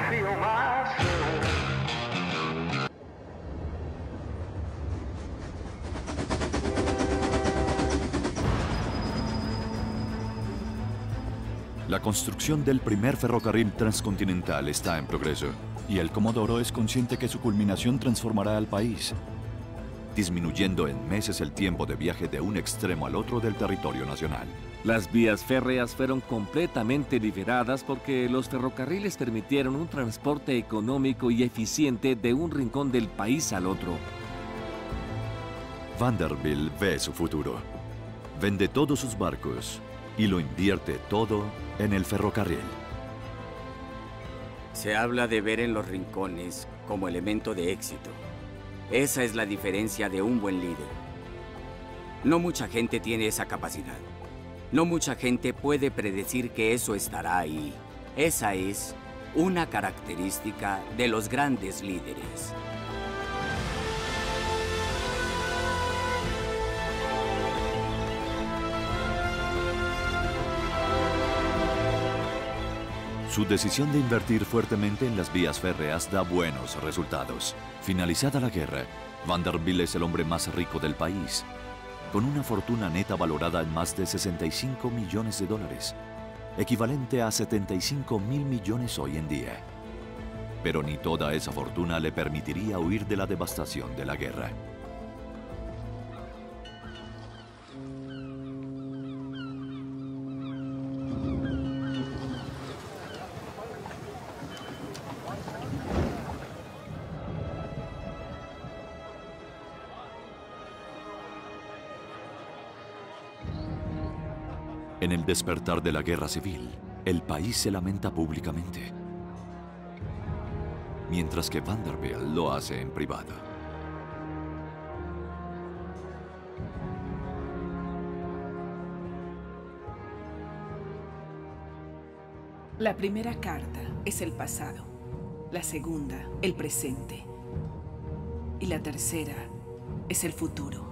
feel myself. La construcción del primer ferrocarril transcontinental está en progreso y el Comodoro es consciente que su culminación transformará al país, disminuyendo en meses el tiempo de viaje de un extremo al otro del territorio nacional. Las vías férreas fueron completamente liberadas porque los ferrocarriles permitieron un transporte económico y eficiente de un rincón del país al otro. Vanderbilt ve su futuro. Vende todos sus barcos y lo invierte todo en el ferrocarril. Se habla de ver en los rincones como elemento de éxito. Esa es la diferencia de un buen líder. No mucha gente tiene esa capacidad. No mucha gente puede predecir que eso estará ahí. Esa es una característica de los grandes líderes. Su decisión de invertir fuertemente en las vías férreas da buenos resultados. Finalizada la guerra, Vanderbilt es el hombre más rico del país, con una fortuna neta valorada en más de 65 millones de dólares, equivalente a 75.000 millones hoy en día. Pero ni toda esa fortuna le permitiría huir de la devastación de la guerra. En el despertar de la guerra civil, el país se lamenta públicamente, mientras que Vanderbilt lo hace en privado. La primera carta es el pasado, la segunda, el presente, y la tercera es el futuro.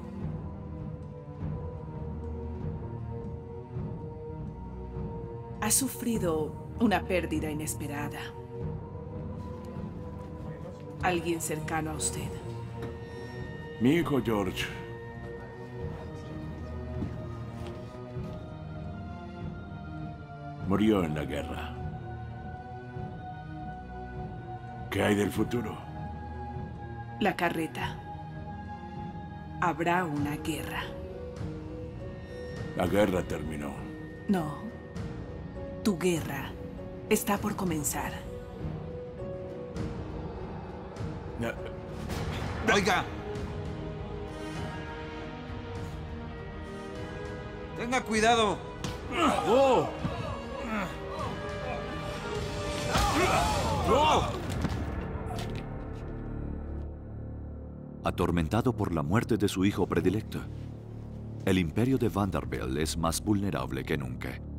Ha sufrido una pérdida inesperada. ¿Alguien cercano a usted? Mi hijo George. Murió en la guerra. ¿Qué hay del futuro? La carreta. Habrá una guerra. La guerra terminó. No. Tu guerra está por comenzar. Oiga. Tenga cuidado. ¡Oh! ¡Oh! Atormentado por la muerte de su hijo predilecto, el imperio de Vanderbilt es más vulnerable que nunca.